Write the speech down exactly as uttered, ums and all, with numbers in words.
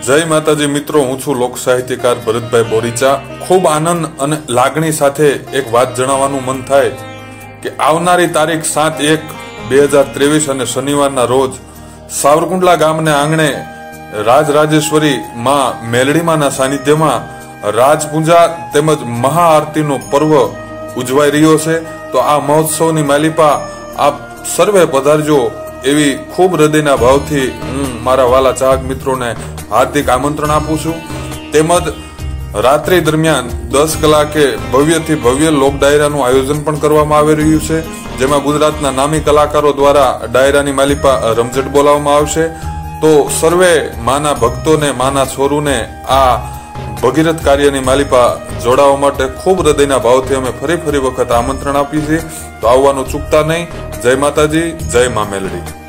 જય માતાજી મિત્રો, હું છું લોક સાહિત્યકાર ભરતભાઈ બોરીચા। ખૂબ આનંદ અને લાગણી સાથે એક વાત જણાવવાનું મન થાય કે આવનારી તારીખ સાત એક બે હજાર ત્રેવીસ અને શનિવારના રોજ સાવરકુંડલા ગામને આંગણે રાજરાજેશ્વરી માં મેલડીમાના સાનિધ્યમાં રાજપૂજા તેમજ મહાઆરતીનો પર્વ ઉજવાઈ રહ્યો છે। તો આ મહોત્સવની માલિપા આપ સર્વે પધારજો એવી ખૂબ હૃદયના ભાવથી હું મારા વાલા ચાહક મિત્રોને હાર્દિક આમંત્રણ આપું છું। તેમજ રાત્રિ દરમિયાન દસ કલાકે ભવ્યથી ભવ્ય લોક ડાયરાનું આયોજન પણ કરવામાં આવી રહ્યું છે, જેમાં ગુજરાતના નામી કલાકારો દ્વારા ડાયરાની માલિપા રમઝટ બોલાવવામાં આવશે। તો સર્વે માના ભક્તોને, માના છોરુને આ ભગીરથ કાર્યની માલિપા જોડાવા માટે ખૂબ હૃદયના ભાવથી અમે ફરી ફરી વખત આમંત્રણ આપીએ છીએ। તો આવવાનું ચૂકતા નહીં। જય માતાજી, જય મા મેલડી।